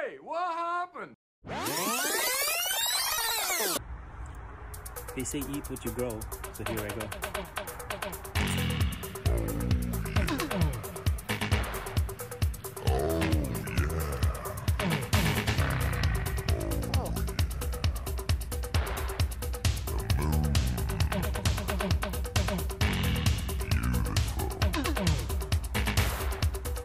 Hey, what happened? They say eat what you grow, so here I go.